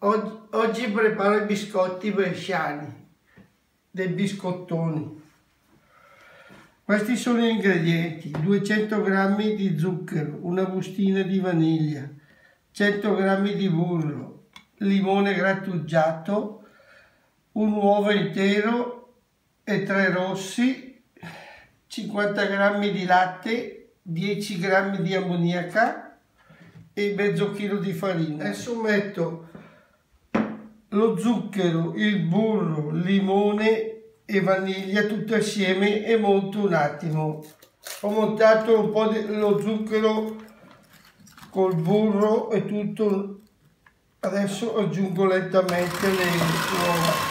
Oggi preparo i biscotti bresciani, dei biscottoni. Questi sono gli ingredienti: 200 g di zucchero, una bustina di vaniglia, 100 g di burro, limone grattugiato, un uovo intero e 3 rossi, 50 g di latte, 10 g di ammoniaca e mezzo chilo di farina. Adesso metto lo zucchero, il burro, limone e vaniglia tutto assieme e monto un attimo. Ho montato un po' lo zucchero col burro e tutto. Adesso aggiungo lentamente le uova.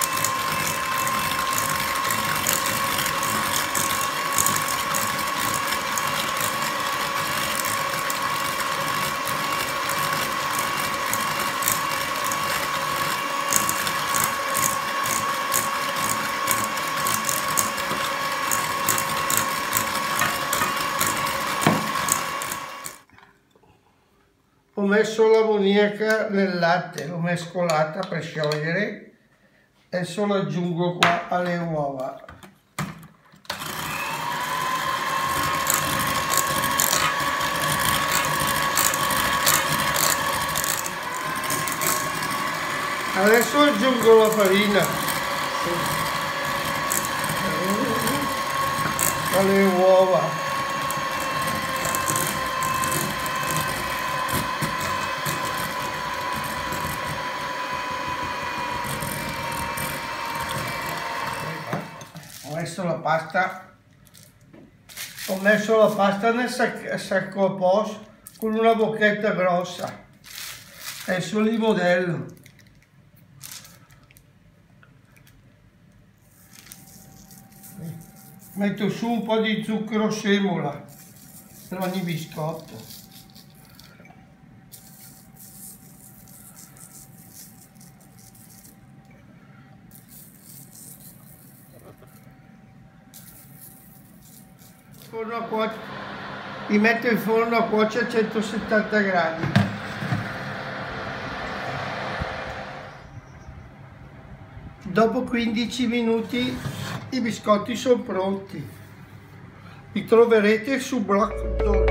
Ho messo l'ammoniaca nel latte, l'ho mescolata per sciogliere, adesso lo aggiungo qua alle uova. Adesso aggiungo la farina alle uova. Ho messo la pasta nel sacco a posto con una bocchetta grossa. Adesso li modello. Metto su un po' di zucchero semola per ogni biscotto. Li metto in forno a cuocere a 170 gradi. Dopo 15 minuti i biscotti sono pronti. Li troverete su Blog.